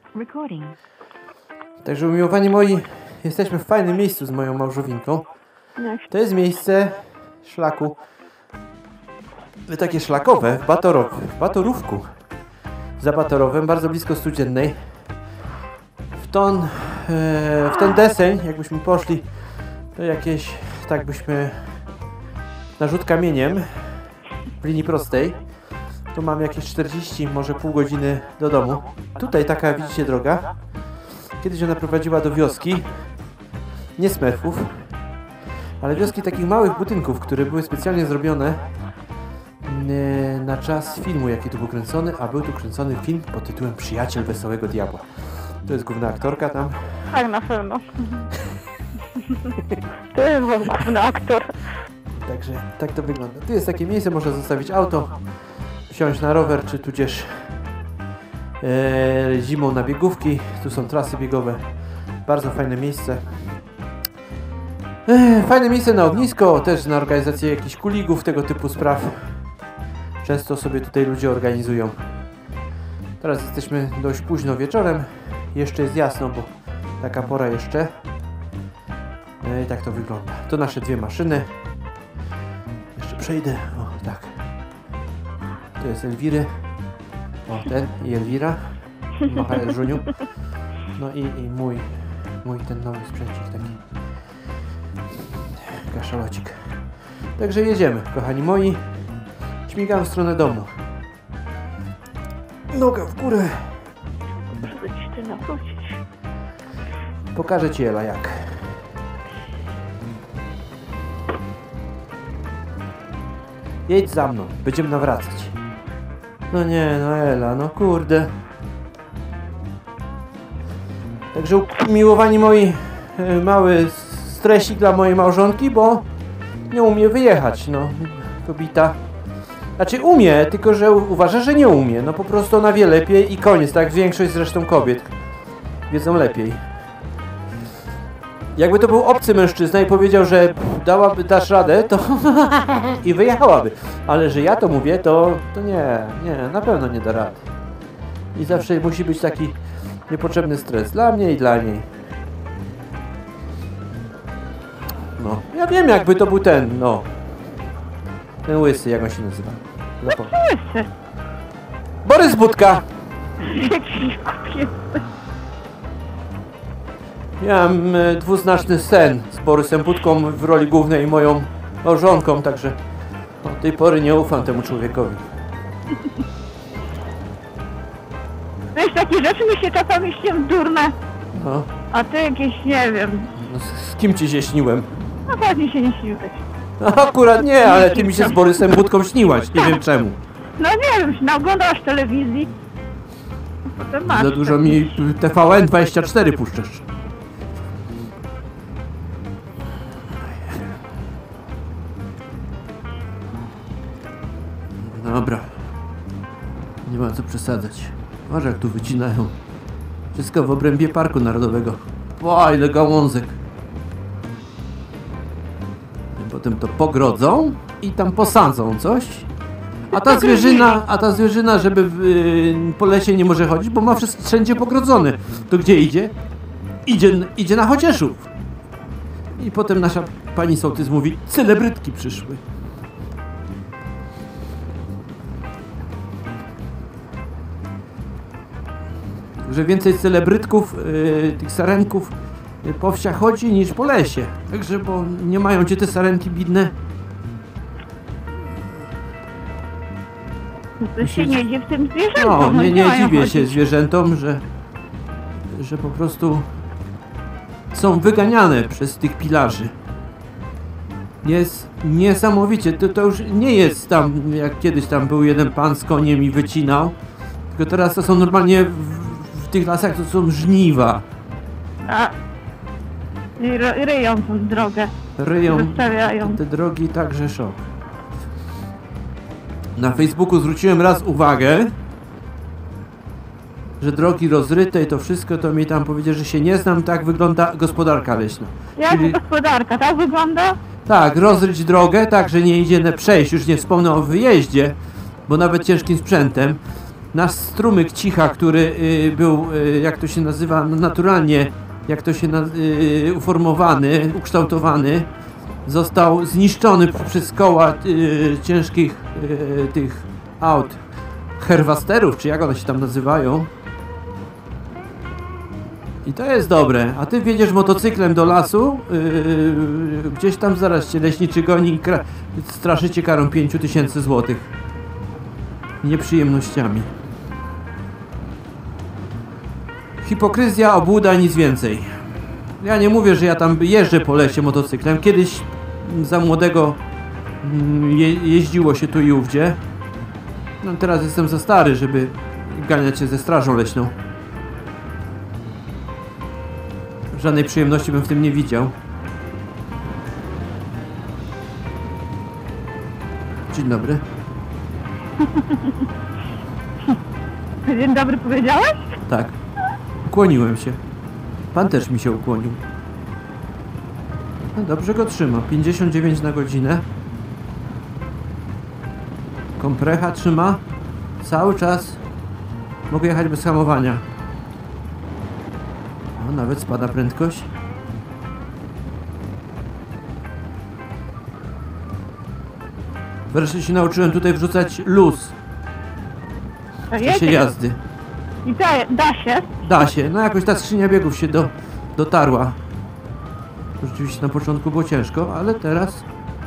Recording. Także umiłowani moi, jesteśmy w fajnym miejscu z moją małżowinką. To jest miejsce szlaku, takie szlakowe w Batorówku. Za Batorowem, bardzo blisko Studziennej. W ten deseń, jakbyśmy poszli, to jakieś, tak byśmy, na rzut kamieniem w linii prostej, to mam jakieś 40, może pół godziny do domu. Tutaj taka, widzicie, droga. Kiedyś ona prowadziła do wioski, nie Smurfów, ale wioski takich małych budynków, które były specjalnie zrobione na czas filmu, jaki tu był kręcony, a był tu kręcony film pod tytułem Przyjaciel Wesołego Diabła. To jest główna aktorka tam. Tak, na pewno. To jest główny aktor. Także tak to wygląda. Tu jest takie miejsce, można zostawić auto, wsiąść na rower, czy tudzież zimą na biegówki. Tu są trasy biegowe. Bardzo fajne miejsce. Fajne miejsce na ognisko, też na organizację jakichś kuligów, tego typu spraw. Często sobie tutaj ludzie organizują. Teraz jesteśmy dość późno wieczorem. Jeszcze jest jasno, bo taka pora jeszcze. I tak to wygląda. To nasze dwie maszyny. Jeszcze przejdę. O, tak. To jest Elwiry. O, ten i Elwira. Macha Żuniu. No i mój ten nowy sprzęcik taki. Kaszalocik. Także jedziemy, kochani moi. Śmigam w stronę domu. Noga w górę. Muszę ci ty nawrócić. Pokażę ci, Ela, jak. Jedź za mną, będziemy nawracać. No nie, no Ela, no kurde. Także umiłowani moi, mały stresik dla mojej małżonki, bo nie umie wyjechać, no. Kobieta. Znaczy umie, tylko że uważa, że nie umie. No po prostu ona wie lepiej i koniec, tak? Większość zresztą kobiet wiedzą lepiej. Jakby to był obcy mężczyzna i powiedział, że dasz radę, to i wyjechałaby. Ale że ja to mówię, to nie, na pewno nie da rady. I zawsze musi być taki niepotrzebny stres dla mnie i dla niej. No, ja wiem, jakby to był ten, no. Ten łysy, jak on się nazywa? Łysy. Borys Budka! Jaki kupiec. Miałem dwuznaczny sen z Borysem Budką w roli głównej i moją małżonką, także od tej pory nie ufam temu człowiekowi. Wiesz, takie rzeczy mi się czasami śnią durne. No. A ty jakieś, nie wiem. No, z kim ci się śniłem? No pewnie się nie śnił też. No, akurat nie, ale ty mi się z Borysem Budką śniłaś, nie wiem czemu. No nie wiem, naoglądasz telewizji. Potem masz. Za dużo mi TVN24 puszczasz. Dobra. Nie ma co przesadzać. Patrz, jak tu wycinają. Wszystko w obrębie Parku Narodowego. O, ile gałązek. I potem to pogrodzą i tam posadzą coś. A ta zwierzyna, żeby po lesie nie może chodzić, bo ma wszystko wszędzie pogrodzone. To gdzie idzie? Idzie na Chocieszów. I potem nasza pani sołtys mówi, celebrytki przyszły. Że więcej celebrytków, tych sarenków po wsiach chodzi niż po lesie. Także, bo nie mają gdzie te sarenki bidne. To się nie dzieje w tym zwierzętom. No, nie dziwię się zwierzętom, że po prostu są wyganiane przez tych pilarzy. Jest niesamowicie. To już nie jest tam, jak kiedyś tam był jeden pan z koniem i wycinał. Tylko teraz to są normalnie w tych lasach to są żniwa. A ryją tą drogę. Ryją Zostawiają. te drogi, także szok. Na Facebooku zwróciłem raz uwagę, że drogi rozryte i to wszystko, to mi tam powiedział, że się nie znam, tak wygląda gospodarka leśna. Jak Czyli, gospodarka, tak wygląda? tak, rozryć drogę, tak, że nie idzie przejść, już nie wspomnę o wyjeździe, bo nawet ciężkim sprzętem, nasz strumyk Cicha, który był, jak to się nazywa, naturalnie, jak to się uformowany, ukształtowany, został zniszczony przez koła ciężkich tych aut, herwasterów, czy jak one się tam nazywają. I to jest dobre. A ty wjedziesz motocyklem do lasu, gdzieś tam zaraz cię leśniczy goni i straszy cię karą 5000 złotych. Nieprzyjemnościami. Hipokryzja, obłuda, nic więcej. Ja nie mówię, że ja tam jeżdżę po lesie motocyklem. Kiedyś za młodego jeździło się tu i ówdzie. No teraz jestem za stary, żeby ganiać się ze strażą leśną. Żadnej przyjemności bym w tym nie widział. Dzień dobry. Dzień dobry powiedziałeś? Tak. Ukłoniłem się. Pan też mi się ukłonił. No dobrze go trzyma. 59 na godzinę. Komprecha trzyma. Cały czas. Mogę jechać bez hamowania. O, nawet spada prędkość. Wreszcie się nauczyłem tutaj wrzucać luz w czasie jazdy. I da się? Da się. No jakoś ta skrzynia biegów się dotarła. Rzeczywiście na początku było ciężko, ale teraz...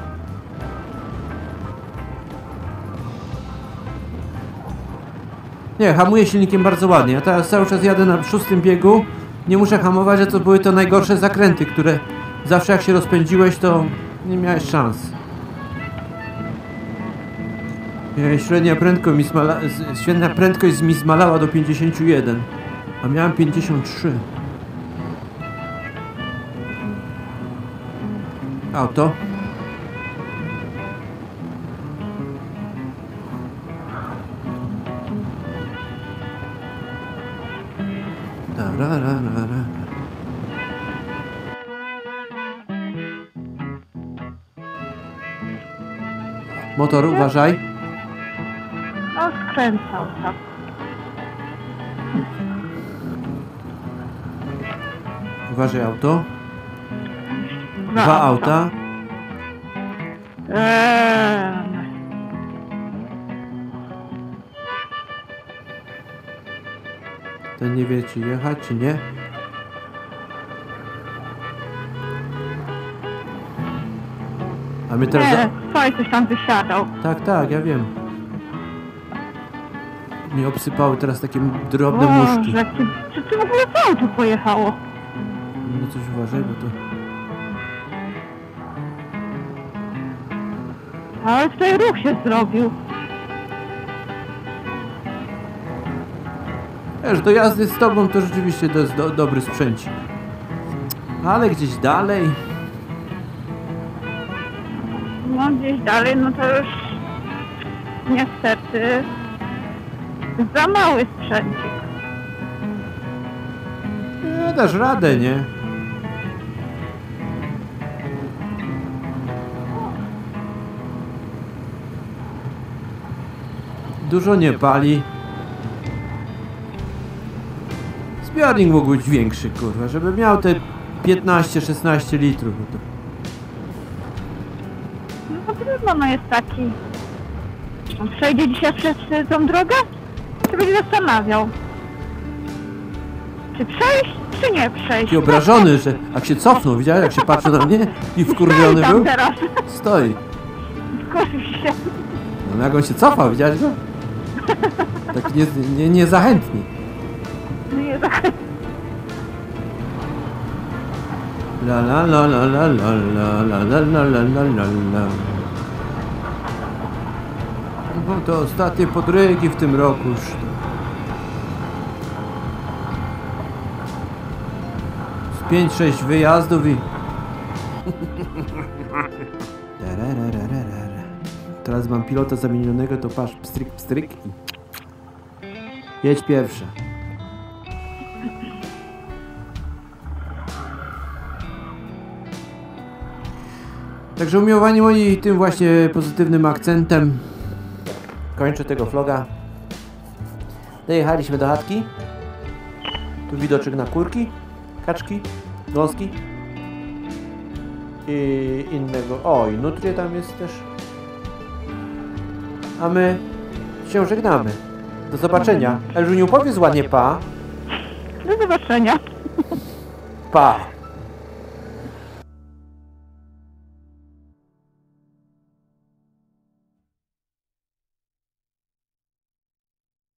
Nie, hamuję silnikiem bardzo ładnie. Ja teraz cały czas jadę na 6. biegu. Nie muszę hamować, a to były to najgorsze zakręty, które zawsze jak się rozpędziłeś, to nie miałeś szans. Średnia prędkość mi zmalała do 51, a miałem 53. Auto. Motor, uważaj. No skręcał, tak. Uważaj, auto. Dwa auta. Ten nie wie, czy jechać, czy nie. A my teraz... Nie, coś tam wysiadał. Tak, ja wiem. Mi obsypały teraz takie drobne muszki. Czy ty w ogóle co auto pojechało? No coś uważaj, bo to... Ale tutaj ruch się zrobił. Wiesz, do jazdy z tobą to rzeczywiście to jest dobry sprzęcik. Ale gdzieś dalej... No gdzieś dalej, no to już niestety za mały sprzęcik. Nie, dasz radę, nie? Dużo nie pali. Zbiornik mógł być większy, kurwa, żeby miał te 15-16 litrów. No trudno, no jest taki. On przejdzie dzisiaj przez tą drogę? Czy będzie zastanawiał? Czy przejść, czy nie przejść? I obrażony, że jak się cofnął, widziałeś, jak się patrzył na mnie i wkurwiony był? Teraz. Stoi. Wkurzył się. No jak on się cofał, widziałeś go? Tak niezachętnie. Nie zachęcam. La la la la la la la la la la la la la. No to ostatnie podrygi w tym roku już. Z 5-6 wyjazdów i... Teraz mam pilota zamienionego, to patrz, pstryk, pstryk i... Jedź pierwsza. Także umiłowani moi, tym właśnie pozytywnym akcentem kończę tego vloga. Dojechaliśmy do chatki. Tu widoczek na kurki, kaczki, gąski. I innego. O, i nutrie tam jest też. A my się żegnamy. Do zobaczenia. Elżuniu, powiedz ładnie pa. Do zobaczenia. Pa.